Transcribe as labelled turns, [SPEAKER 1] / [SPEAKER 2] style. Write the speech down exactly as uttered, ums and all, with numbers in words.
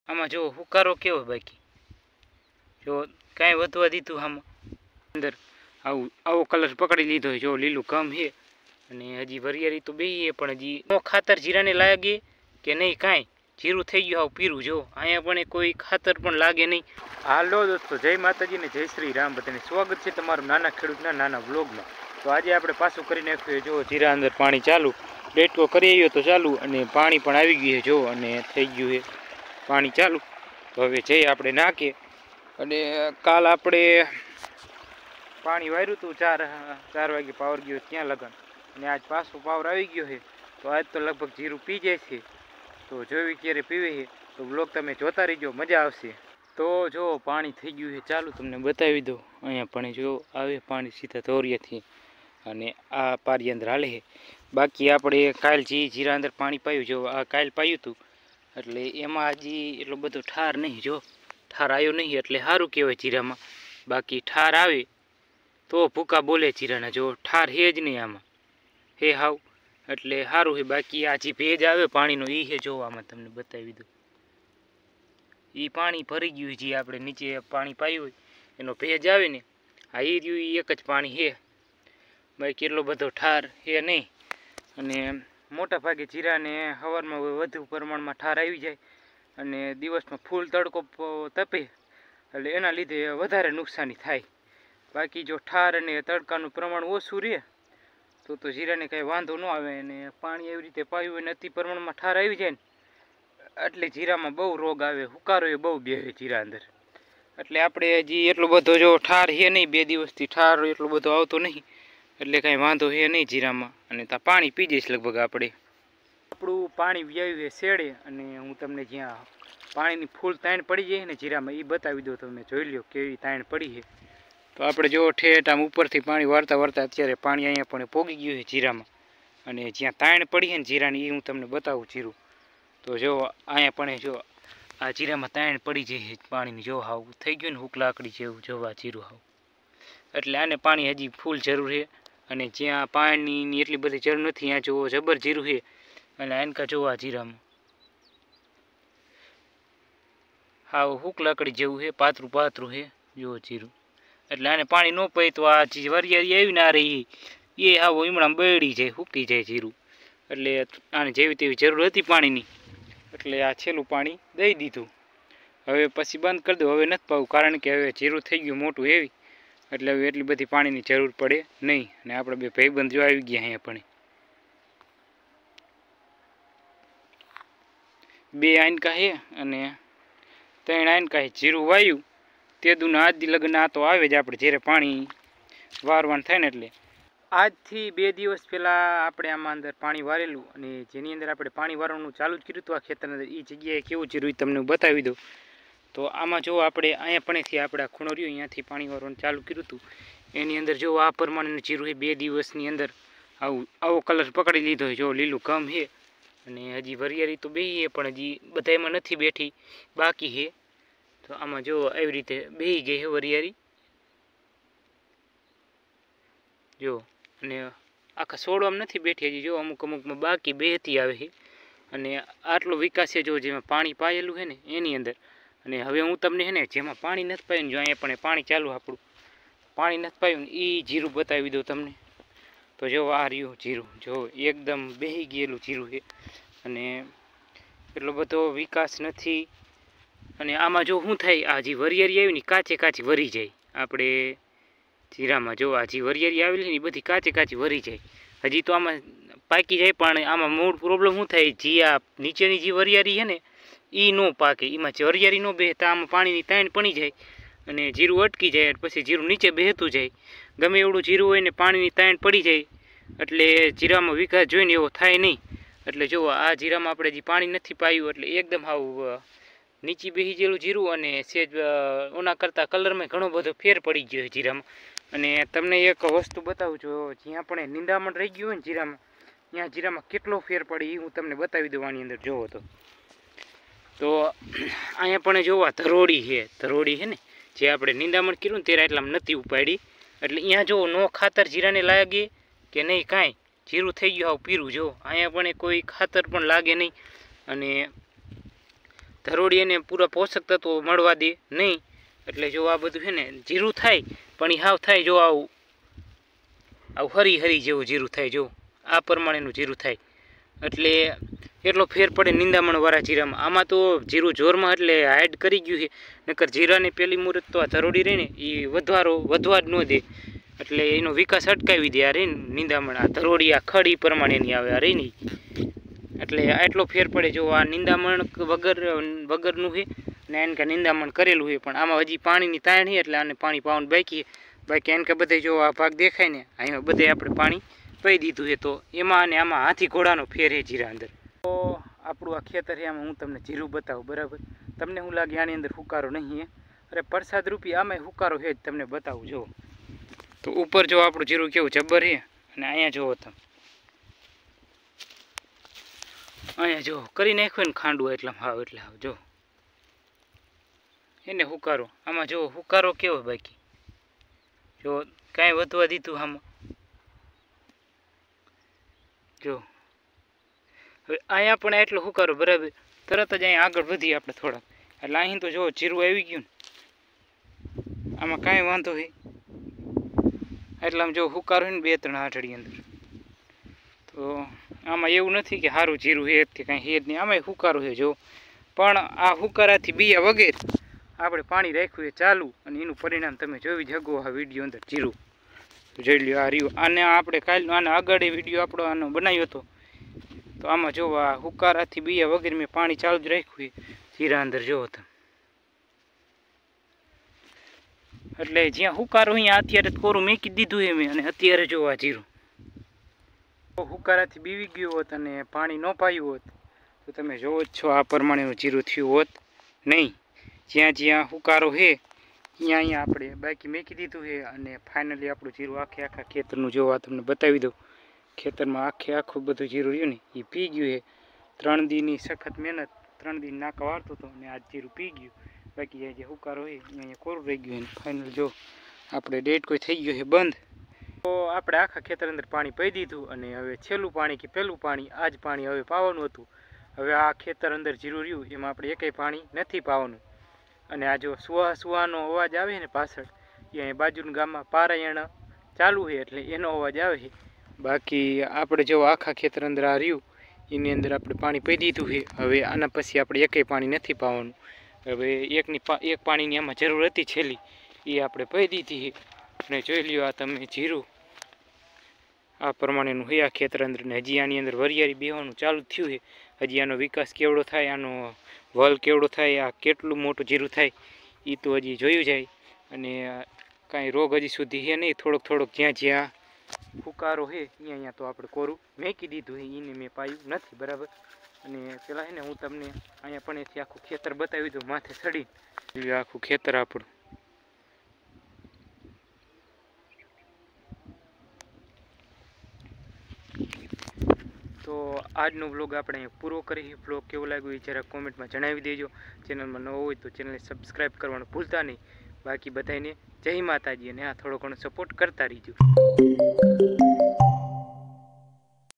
[SPEAKER 1] આમાં જો હુકારો કેવો બાકી જો કાંઈ વધવા દીધું આમાં અંદર આવું આવો કલર પકડી લીધો જો લીલું ઘમ છે અને હજી વરિયાળી તો બેહી છે પણ હજી નો ખાતર જીરાને લાગે કે નહીં કાંઈ જીરું થઈ ગયું આવું પીરું જો અહીંયા પણ કોઈ ખાતર પણ લાગે નહીં। હાલો દોસ્તો જય માતાજી ને જય શ્રી રામ બધાને સ્વાગત છે તમારું નાના ખેડૂતના નાના વ્લોગમાં। તો આજે આપણે પાછું કરી નાખ્યું જો જીરા અંદર પાણી ચાલુ ડેટકો કરી આવ્યો તો ચાલુ અને પાણી પણ આવી ગયું છે જો અને થઈ ગયું છે પાણી ચાલુ। તો હવે જઈ આપણે નાખીએ અને કાલ આપણે પાણી વાર્યું હતું ચાર ચાર વાગે પાવર ગયો ત્યાં લગન અને આજ પાછો પાવર આવી ગયો છે તો આજ તો લગભગ જીરું પી જાય છે। તો જોવી ક્યારે પીવે છે તો બ્લોગ તમે જોતા રહીજો મજા આવશે। તો જો પાણી થઈ ગયું છે ચાલુ તમને બતાવી દો અહીંયા પણ જો આવે પાણી સીધા ધોરિયાથી અને આ પારી અંદર હાલે છે। બાકી આપણે કાલ જે જીરા અંદર પાણી પાયું જો આ કાલ પાયું હતું એટલે એમાં હજી એટલો બધો ઠાર નહીં જો ઠાર આવ્યો નહીં એટલે સારું કહેવાય જીરામાં। બાકી ઠાર આવે તો ભૂકા બોલે જીરાના જો ઠાર હે જ નહીં આમાં હે હાવ એટલે સારું છે। બાકી આ જે ભેજ આવે પાણીનો એ છે જો આમાં તમને બતાવી દઉં એ પાણી ભરી ગયું જે આપણે નીચે પાણી પાયું હોય એનો ભેજ આવે ને આ એ રહ્યું એક જ પાણી છે બાકી એટલો બધો ઠાર છે નહીં। અને મોટા ભાગે જીરાને સવારમાં વધુ પ્રમાણમાં ઠાર આવી જાય અને દિવસમાં ફૂલ તડકો તપે એટલે એના લીધે વધારે નુકસાની થાય। બાકી જો ઠાર અને તડકાનું પ્રમાણ ઓછું રહે તો તો જીરાને કાંઈ વાંધો ન આવે અને પાણી એવી રીતે પાયું હોય ને અતિ પ્રમાણમાં ઠાર આવી જાય ને એટલે જીરામાં બહુ રોગ આવે હુકારો એ બહુ બેસે જીરા અંદર એટલે આપણે હજી એટલો બધો જો ઠાર છે નહીં બે દિવસથી ઠાર એટલો બધો આવતો નહીં એટલે કાંઈ વાંધો છે નહીં જીરામાં અને ત્યાં પાણી પી જઈશ લગભગ આપણે આપણું પાણી વ્યાવ્યું છે શેડે અને હું તમને જ્યાં પાણીની ફૂલ તાણ પડી જાય ને જીરામાં એ બતાવી દો તમે જોઈ લો કેવી તાણ પડી છે। તો આપણે જો ઠેઠ આમ ઉપરથી પાણી વાળતા વાળતા અત્યારે પાણી અહીંયા પણ પોગી ગયું છે જીરામાં અને જ્યાં તાણ પડી છે ને જીરાની એ હું તમને બતાવું જીરું તો જો અહીંયા પણ જો આ જીરામાં તાણ પડી જાય પાણીની જો હાવ થઈ ગયું ને હુક લાકડી જેવું જોવા જીરું હાવ એટલે આને પાણી હજી ફૂલ જરૂર છે અને જ્યાં પાણીની એટલી બધી જરૂર નથી ત્યાં જો જબર જીરું છે અને આનકા જોવા જીરામાં હાવ હુક લાકડી જેવું છે પાતળું પાતળું છે જો જીરું એટલે આને પાણી ન પે તો આ વરિયાળી આવી ને આ રહી એ હાવ ઈમણામાં બળી જાય સૂકી જાય જીરું એટલે આને જેવી તેવી જરૂર હતી પાણીની એટલે આ છેલ્લું પાણી દઈ દીધું। હવે પછી બંધ કરી દઉં હવે નથી પાવું કારણ કે હવે જીરું થઈ ગયું મોટું એવી એટલે હવે એટલી બધી પાણીની જરૂર પડે નહીં અને આપણે બે ભાઈબંધ જો આવી ગયા અહીંયા પણ બે આનકા છે અને ત્રણ આનકા છે જીરું વાયું તે દુને આજ લગ્ન આ તો આવે જ આપણે જ્યારે પાણી વારવાનું થાય ને એટલે આજથી બે દિવસ પહેલાં આપણે આમાં અંદર પાણી વારેલું અને જેની અંદર આપણે પાણી વારવાનું ચાલુ જ કર્યું હતું આ ખેતરની અંદર એ જગ્યાએ કેવું જીરું તમને બતાવી દઉં। તો આમાં જો આપણે અહીંયા પણેથી આપણે આ ખૂણો રહ્યો અહીંયાથી પાણી વારવાનું ચાલુ કર્યું હતું એની અંદર જો આ પ્રમાણેનું જીરું છે બે દિવસની અંદર આવું આવો કલર પકડી લીધો જો લીલું ઘમ છે અને હજી વરિયાળી તો બેહી છે પણ હજી બધા એમાં નથી બેઠી બાકી છે। તો આમાં જો આવી રીતે બેહી ગઈ છે વરિયાળી જો અને આખા છોડવામાં નથી બેઠી હજી જો અમુક અમુકમાં બાકી બેહતી આવે છે અને આટલો વિકાસ છે જો જેમાં પાણી પાયેલું છે ને એની અંદર અને હવે હું તમને છે ને જેમાં પાણી નથી પાયું જો અહીંયા પણ પાણી ચાલુ આપણું પાણી નથી પાયું ને એ જીરું બતાવી દઉં તમને તો જો આ રહ્યું જીરું જો એકદમ બેહી ગયેલું જીરું છે અને એટલો બધો વિકાસ નથી અને આમાં જો શું થાય આ જે વરિયાળી આવી ને કાચે કાચી વરી જાય આપણે જીરામાં જો આ જે વરિયાળી આવેલી ને એ બધી કાચે કાચી વરી જાય હજી તો આમાં પાકી જાય પણ આમાં મૂળ પ્રોબ્લેમ શું થાય જે આ નીચેની જે વરિયાળી છે ને એ ન પાકે એમાં જે વરિયાળી ન બેહતા આમાં પાણીની તાણ પડી જાય અને જીરું અટકી જાય પછી જીરું નીચે બેહતું જાય ગમે એવડું જીરું હોય ને પાણીની તાણ પડી જાય એટલે જીરામાં વિકાસ જોઈને એવો થાય નહીં। એટલે જો આ જીરામાં આપણે જે પાણી નથી પાયું એટલે એકદમ આવ નીચે બેસી ગયેલું જીરું અને સેજ ઓના કરતાં કલરમાં ઘણો બધો ફેર પડી ગયો છે જીરામાં। અને તમને એક વસ્તુ બતાવું છું જ્યાં પણ નિંદામણ રહી ગયું હોય ને જીરામાં ત્યાં જીરામાં કેટલો ફેર પડે એ હું તમને બતાવી દઉં આની અંદર જોવો તો તો અહીંયા પણ જોવા ધરોડી છે ધરોડી છે ને જે આપણે નિંદામણ કર્યું ને તેરા એટલામાં નથી ઉપાડી એટલે અહીંયા જો નો ખાતર જીરાને લાગે કે નહીં કાંઈ જીરું થઈ ગયું આવું પીરું જો અહીંયા પણ કોઈ ખાતર પણ લાગે નહીં અને ધરોડી એને પૂરા પોષક તત્વો મળવા દે નહીં. એટલે જો આ બધું છે ને જીરું થાય પણ એ હાવ થાય જો આવું આવું હરી હરી જેવું જીરું થાય, જો આ પ્રમાણેનું જીરું થાય. એટલે એટલો ફેર પડે નિંદામણવાળા જીરામાં. આમાં તો જીરું જોરમાં એટલે હાઈડ કરી ગયું છે, નકર જીરાની પહેલી મુહૂર્ત તો આ ધરોડી રહી ને એ વધવારો વધવા જ ન દે, એટલે એનો વિકાસ અટકાવી દે. આ રહી નિંદામણ, આ ધરોડી આ ખડ એ પ્રમાણેની આવે આ રહી ને, એટલે આટલો ફેર પડે. જો આ નિંદામણ વગર વગરનું છે ને એને કે નિંદામણ કરેલું છે, પણ આમાં હજી પાણીની તાણ છે એટલે આને પાણી પાવાનું બાકી. બાકી એને કે બધે જો આ ભાગ દેખાય ને અહીંયા બધે આપણે પાણી પી દીધું છે. તો એમાં અને આમાં હાથી ઘોડાનો ફેર છે જીરા અંદર. તો આપણું આ ખેતર છે, આમાં હું તમને જીરું બતાવું બરાબર. તમને શું લાગે આની અંદર હુકારો નહીં? અરે પ્રસાદ રૂપી આમાં હુકારો છે જ, તમને બતાવું. જો તો ઉપર જો આપણું જીરું કેવું જબ્બર છે, અને અહીંયા જુઓ તમે, અહીંયા જો કરી નાખ્યું ને ખાંડવું એટલે હાવ એટલે હાવ જો એને હુકારો. આમાં જો હુકારો કેવો બાકી, જો કાંઈ વધવા દીધું આમાં. જો હવે અહીંયા પણ એટલો હુકારો બરાબર. તરત જ અહીંયા આગળ વધીએ આપણે થોડાક, એટલે અહીં તો જો જીરું આવી ગયું ને, આમાં કાંઈ વાંધો છે એટલે આમ જો હુકારો હોય ને બે ત્રણ આઠડી અંદર. તો આમાં એવું નથી કે સારું જીરું છે કે કાંઈ છે જ નહીં, આમાં હુકારો છે જો. પણ આ હુકારાથી બીયા વગેરે આપણે પાણી રાખ્યું એ ચાલુ, અને એનું પરિણામ તમે જોઈ શકો આ વિડીયો અંદર. જીરું જોઈ લ્યો આ રહ્યું. આને આપણે કાલ આને આગળ વિડીયો આપણો આનો બનાવ્યો હતો, તો આમાં જો આ હુકારાથી બીયા વગેરે મેં પાણી ચાલુ જ રાખ્યું જીરા અંદર જોવો તમે. એટલે જ્યાં હુકારો અહીંયા અત્યારે કોરું મેકી દીધું છે મેં, અને અત્યારે જો આ જીરું હુકારાથી બીવી ગયું હોત અને પાણી ન પાયું હોત તો તમે જોવો જ છો આ પ્રમાણેનું જીરું થયું હોત નહીં. જ્યાં જ્યાં હુકારો છે અહીંયા અહીંયા આપણે બાકી મેકી દીધું છે, અને ફાઇનલી આપણું જીરું આખે આખા ખેતરનું જોવા તમને બતાવી દઉં. ખેતરમાં આખે આખું બધું જીરું રહ્યું ને એ પી ગયું છે. ત્રણ દીની સખત મહેનત, ત્રણ દી નાકા વાળતો હતો અને આજ જીરું પી ગયું. બાકી જે હુકારો હોય અહીંયા કોરું રહી ગયું. ફાઇનલ જો આપણે ડેટ કોઈ થઈ ગયો છે બંધ. તો આપણે આખા ખેતર અંદર પાણી પી દીધું, અને હવે છેલ્લું પાણી કે પહેલું પાણી આજ પાણી હવે પાવાનું હતું. હવે આ ખેતર અંદર જીરું રહ્યું એમાં આપણે એકેય પાણી નથી પાવાનું. અને આ જો સુવા સુવાનો અવાજ આવે ને પાછળ, એ અહીં બાજુના ગામમાં પારાયણ ચાલુ છે એટલે એનો અવાજ આવે છે. બાકી આપણે જો આખા ખેતર અંદર આ રહ્યું એની અંદર આપણે પાણી પી દીધું છે. હવે આના પછી આપણે એકેય પાણી નથી પાવાનું. હવે એકની એક પાણીની આમાં જરૂર હતી છેલ્લી, એ આપણે પી દીધી છે. અને જોઈ લ્યો આ તમે જીરું આ પ્રમાણેનું છે આ ખેતર અંદર. ને હજી આની અંદર વરિયાળી બેહવાનું ચાલુ થયું છે. હજી આનો વિકાસ કેવડો થાય, આનો વલ કેવડો થાય, આ કેટલું મોટું જીરું થાય એ તો હજી જોયું જાય. અને કાંઈ રોગ હજી સુધી છે નહીં, થોડોક થોડોક જ્યાં જ્યાં ફુકારો છે અહીંયા અહીંયા તો આપણે કોરું મેકી દીધું છે, એને મેં પાયું નથી બરાબર. અને પેલા છે ને હું તમને અહીંયા પણ એથી આખું ખેતર બતાવી દઉં માથે ચડી, આખું ખેતર આપણું. તો આજનો વ્લોગ આપણે અહીંયા પૂરો કરી. વ્લોગ કેવો લાગ્યો એ જરાક કોમેન્ટમાં જણાવી દેજો. ચેનલમાં નવો હોય તો ચેનલને સબસ્ક્રાઈબ કરવાનું ભૂલતા નહીં. બાકી બધાને જય માતાજી, અને આ થોડો ઘણો સપોર્ટ કરતા રહીજો.